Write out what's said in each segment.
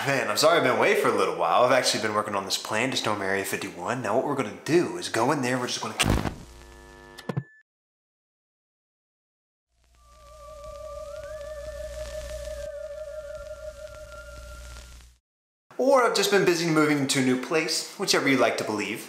Man, I'm sorry I've been away for a little while. I've actually been working on this plan to storm Area 51. Now what we're gonna do is go in there, we're just gonna... Or I've just been busy moving to a new place, whichever you like to believe.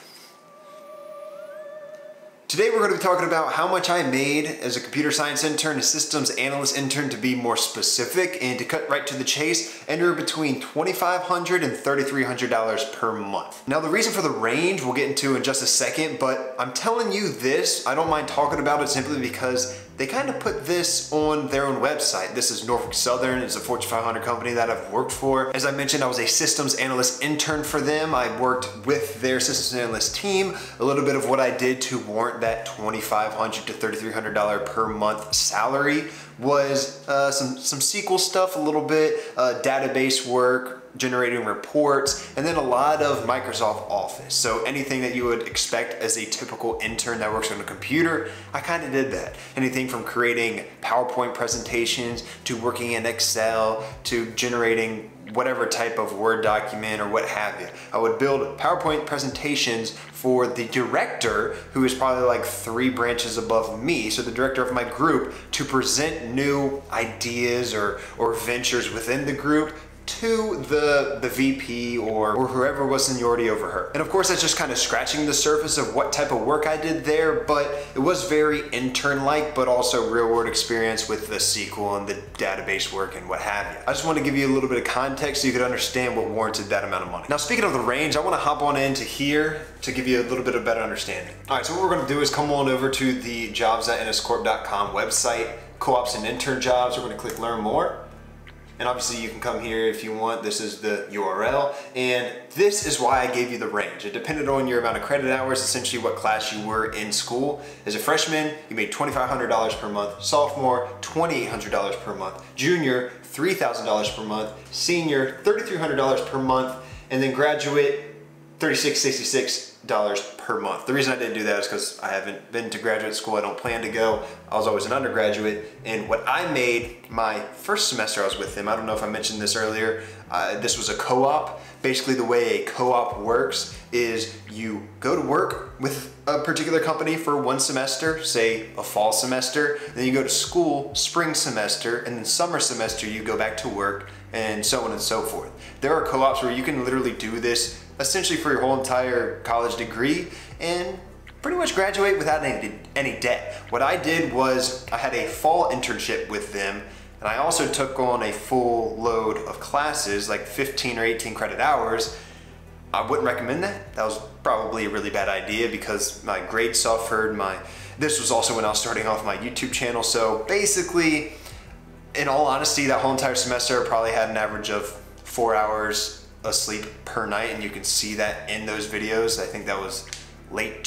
Today we're going to be talking about how much I made as a computer science intern, a systems analyst intern to be more specific, and to cut right to the chase, anywhere between $2,500 and $3,300 per month. Now the reason for the range we'll get into in just a second, but I'm telling you this, I don't mind talking about it simply because they kind of put this on their own website. This is Norfolk Southern. It's a Fortune 500 company that I've worked for. As I mentioned, I was a systems analyst intern for them. I worked with their systems analyst team. A little bit of what I did to warrant that $2,500 to $3,300 per month salary was some SQL stuff, a little bit, database work, generating reports, and then a lot of Microsoft Office. So anything that you would expect as a typical intern that works on a computer, I kind of did that. Anything from creating PowerPoint presentations to working in Excel to generating whatever type of Word document or what have you. I would build PowerPoint presentations for the director, who is probably like 3 branches above me, so the director of my group, to present new ideas or ventures within the group to the VP or whoever was seniority over her. And of course that's just kind of scratching the surface of what type of work I did there, but it was very intern-like, but also real world experience with the SQL and the database work and what have you. I just want to give you a little bit of context so you could understand what warranted that amount of money. Now speaking of the range, I want to hop on into here to give you a little bit of better understanding. All right, so what we're going to do is come on over to the jobs.nscorp.com website, co-ops and intern jobs. We're going to click learn more. And obviously you can come here if you want. This is the URL, and this is why I gave you the range. It depended on your amount of credit hours, essentially what class you were in school. As a freshman, you made $2,500 per month. Sophomore, $2,800 per month. Junior, $3,000 per month. Senior, $3,300 per month. And then graduate, $3,666 per month. The reason I didn't do that is because I haven't been to graduate school. I don't plan to go. I was always an undergraduate, and what I made my first semester I was with them, I don't know if I mentioned this earlier, this was a co-op. Basically the way a co-op works is you go to work with a particular company for 1 semester, say a fall semester, then you go to school spring semester, and then summer semester you go back to work, and so on and so forth. There are co-ops where you can literally do this essentially for your whole entire college degree and pretty much graduate without any debt. What I did was I had a fall internship with them, and I also took on a full load of classes, like 15 or 18 credit hours. I wouldn't recommend that. That was probably a really bad idea because my grades suffered. This was also when I was starting off my YouTube channel. So basically, in all honesty, that whole entire semester I probably had an average of 4 hours of sleep per night, and you can see that in those videos. I think that was late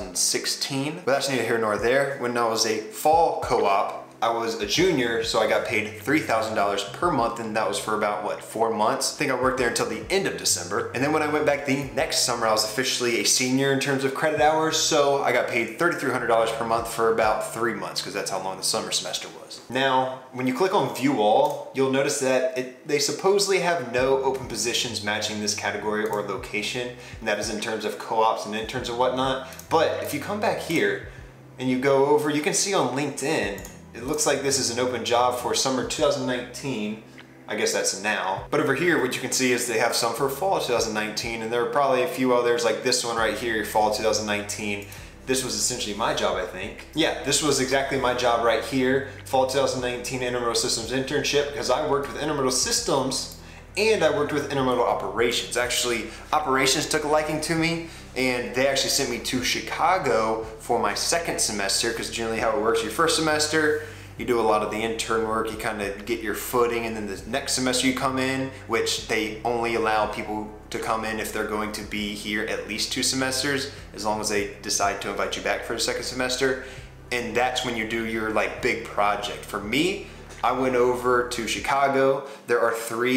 2016, but that's neither here nor there. When I was a fall co-op, I was a junior, so I got paid $3,000 per month, and that was for about, what, 4 months? I think I worked there until the end of December. And then when I went back the next summer, I was officially a senior in terms of credit hours, so I got paid $3,300 per month for about 3 months, because that's how long the summer semester was. Now, when you click on View All, you'll notice that they supposedly have no open positions matching this category or location, and that is in terms of co-ops and interns and whatnot. But if you come back here and you go over, you can see on LinkedIn, it looks like this is an open job for summer 2019. I guess that's now. But over here, what you can see is they have some for fall 2019, and there are probably a few others like this one right here, fall 2019. This was essentially my job, I think. Yeah, this was exactly my job right here, fall 2019 Intermodal Systems internship, because I worked with Intermodal Systems and I worked with Intermodal Operations. Actually, Operations took a liking to me, and they actually sent me to Chicago for my second semester, because generally how it works, your first semester, you do a lot of the intern work, you kind of get your footing, and then the next semester you come in, which they only allow people to come in if they're going to be here at least 2 semesters, as long as they decide to invite you back for the second semester. And that's when you do your like big project. For me, I went over to Chicago. There are 4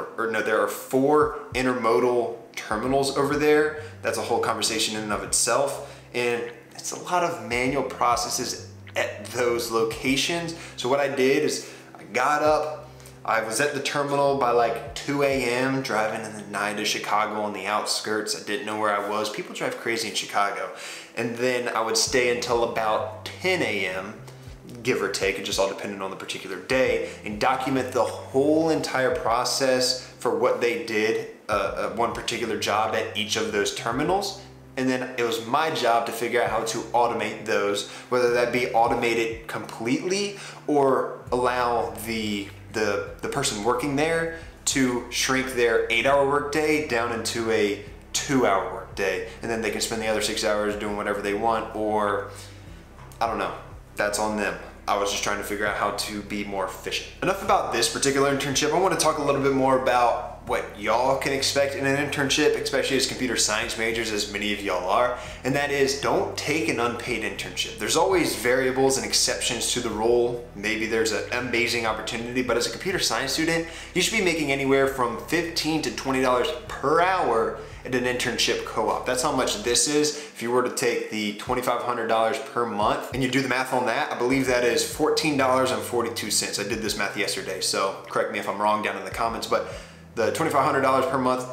intermodal terminals over there. That's a whole conversation in and of itself. And it's a lot of manual processes at those locations. So what I did is I got up, I was at the terminal by like 2 a.m. driving in the night to Chicago on the outskirts. I didn't know where I was. People drive crazy in Chicago. And then I would stay until about 10 a.m. give or take, it just all depended on the particular day, and document the whole entire process for what they did, one particular job at each of those terminals. And then it was my job to figure out how to automate those, whether that be automated completely or allow the person working there to shrink their 8-hour workday down into a 2-hour workday, and then they can spend the other 6 hours doing whatever they want, or I don't know, that's on them. I was just trying to figure out how to be more efficient. Enough about this particular internship. I want to talk a little bit more about what y'all can expect in an internship, especially as computer science majors, as many of y'all are, and that is, don't take an unpaid internship. There's always variables and exceptions to the rule. Maybe there's an amazing opportunity, but as a computer science student, you should be making anywhere from $15 to $20 per hour at an internship co-op. That's how much this is. If you were to take the $2,500 per month and you do the math on that, I believe that is $14.42. I did this math yesterday, so correct me if I'm wrong down in the comments, but the $2,500 per month,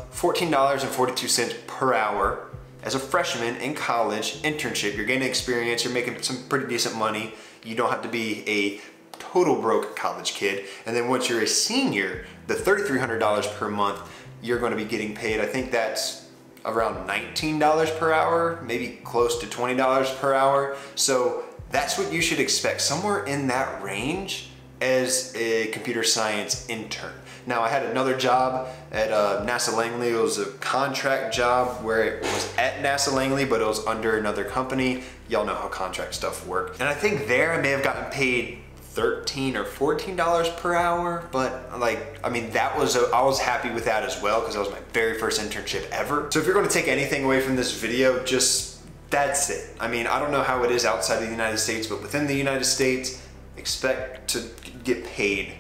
$14.42 per hour as a freshman in college internship. You're gaining experience, you're making some pretty decent money. You don't have to be a total broke college kid. And then once you're a senior, the $3,300 per month, you're going to be getting paid, I think that's around $19 per hour, maybe close to $20 per hour. So that's what you should expect, somewhere in that range as a computer science intern. Now, I had another job at NASA Langley. It was a contract job where it was at NASA Langley, but it was under another company. Y'all know how contract stuff works. And I think there I may have gotten paid $13 or $14 per hour, but like, I mean, I was happy with that as well, because that was my very first internship ever. So if you're going to take anything away from this video, just that's it. I mean, I don't know how it is outside of the United States, but within the United States, expect to get paid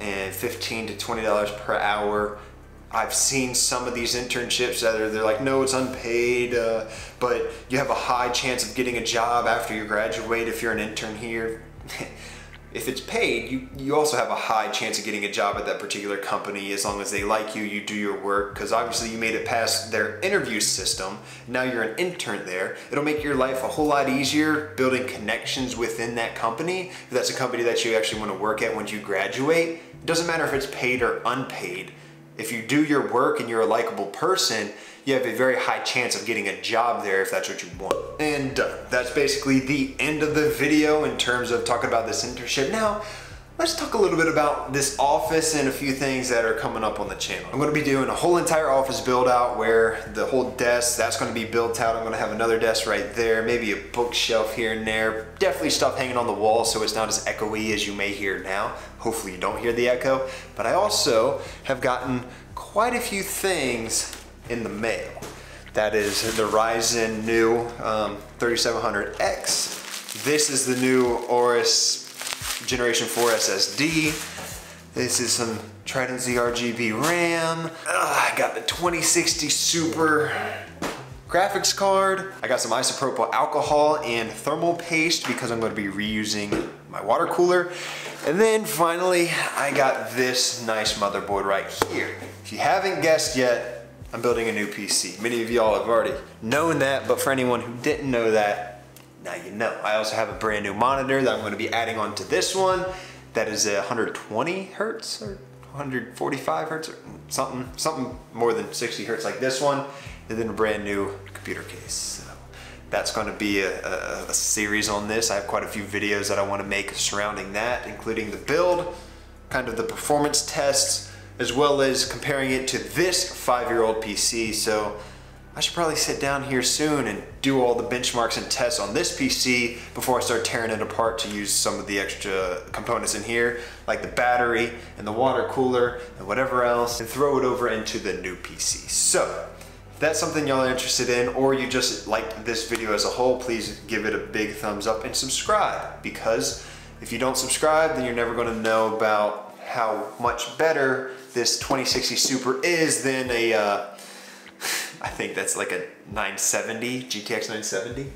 $15 to $20 per hour. I've seen some of these internships that they're like, no, it's unpaid, but you have a high chance of getting a job after you graduate if you're an intern here. If it's paid, you also have a high chance of getting a job at that particular company as long as they like you, you do your work, because obviously you made it past their interview system. Now you're an intern there. It'll make your life a whole lot easier building connections within that company. If that's a company that you actually want to work at once you graduate, it doesn't matter if it's paid or unpaid. If you do your work and you're a likable person, you have a very high chance of getting a job there if that's what you want. And that's basically the end of the video in terms of talking about this internship. Now, let's talk a little bit about this office and a few things that are coming up on the channel. I'm gonna be doing a whole entire office build out where the whole desk, that's gonna be built out. I'm gonna have another desk right there, maybe a bookshelf here and there. Definitely stuff hanging on the wall so it's not as echoey as you may hear now. Hopefully you don't hear the echo. But I also have gotten quite a few things in the mail. That is the Ryzen new 3700X. This is the new Aorus Generation 4 SSD. This is some Trident ZRGB RAM. I got the 2060 Super graphics card. I got some isopropyl alcohol and thermal paste because I'm going to be reusing my water cooler. And then finally, I got this nice motherboard right here. If you haven't guessed yet, I'm building a new PC. Many of y'all have already known that, but for anyone who didn't know that, now you know. I also have a brand new monitor that I'm going to be adding on to this one. That is a 120 hertz or 145 hertz or something more than 60 hertz like this one, and then a brand new computer case. So that's going to be a series on this. I have quite a few videos that I want to make surrounding that, including the build, kind of the performance tests, as well as comparing it to this 5-year-old PC. So I should probably sit down here soon and do all the benchmarks and tests on this PC before I start tearing it apart to use some of the extra components in here, like the battery and the water cooler and whatever else, and throw it over into the new PC. So if that's something y'all are interested in, or you just liked this video as a whole, please give it a big thumbs up and subscribe, because if you don't subscribe, then you're never going to know about how much better this 2060 Super is than a, I think that's like a 970, GTX 970.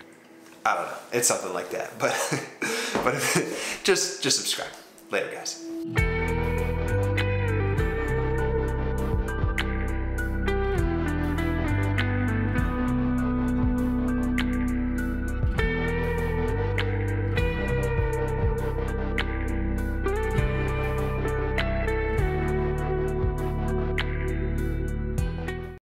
I don't know, it's something like that, but just subscribe. Later, guys.